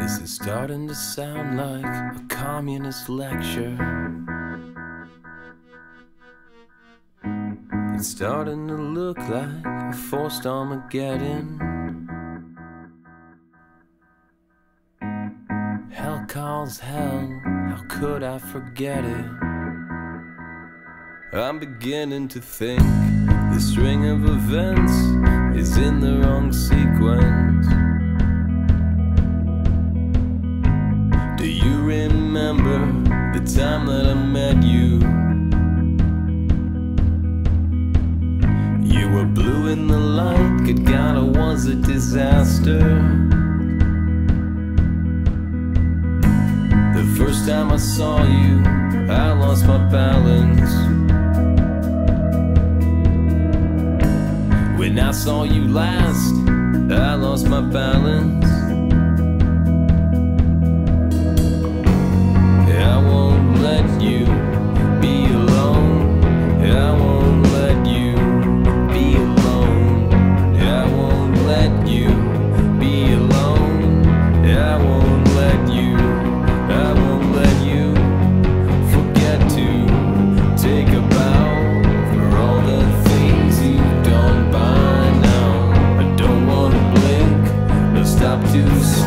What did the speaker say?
This is starting to sound like a communist lecture. It's starting to look like a forced Armageddon. Hell calls hell, how could I forget it? I'm beginning to think the string of events is in the wrong sequence. Do you remember the time that I met you? You were blue in the light, good God, it was a disaster. The first time I saw you, I lost my balance. When I saw you last, I lost my balance. I won't let you be alone. I won't let you be alone. I won't let you be alone. I won't let you forget to take a bow for all the things you've done by now. I don't wanna blink or stop to